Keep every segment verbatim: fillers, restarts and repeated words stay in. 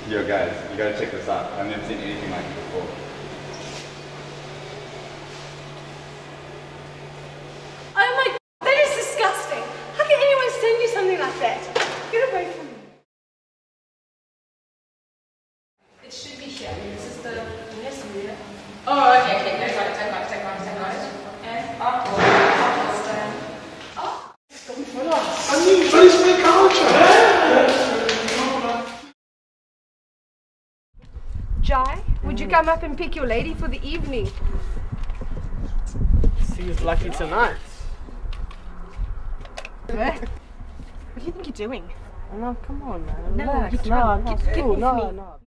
Yo guys, you gotta check this out. I've never seen anything like it before. Oh my god, that is disgusting. How can anyone send you something like that? Get away from me. It should be here. This is the yes, here. Oh, okay, okay, no, got it, take it, take it, take it. And up, up, up. I mean, what is my culture? Jai, would you come up and pick your lady for the evening? See who's lucky tonight. What do you think you're doing? No, come on, man. No, Relax. you're No, drunk. no, Get- it's get cool. off No, me. no.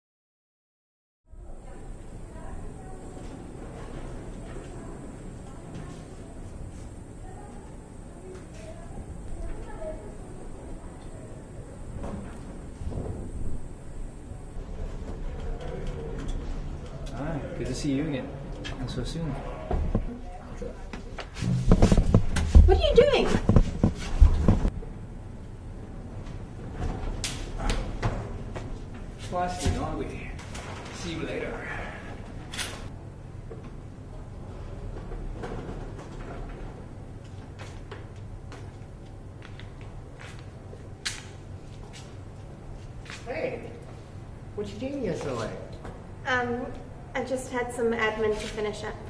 Hi, good to see you again. And so soon. What are you doing? Busted, aren't we? See you later. Hey, what you doing here so late? Um, I just had some admin to finish up.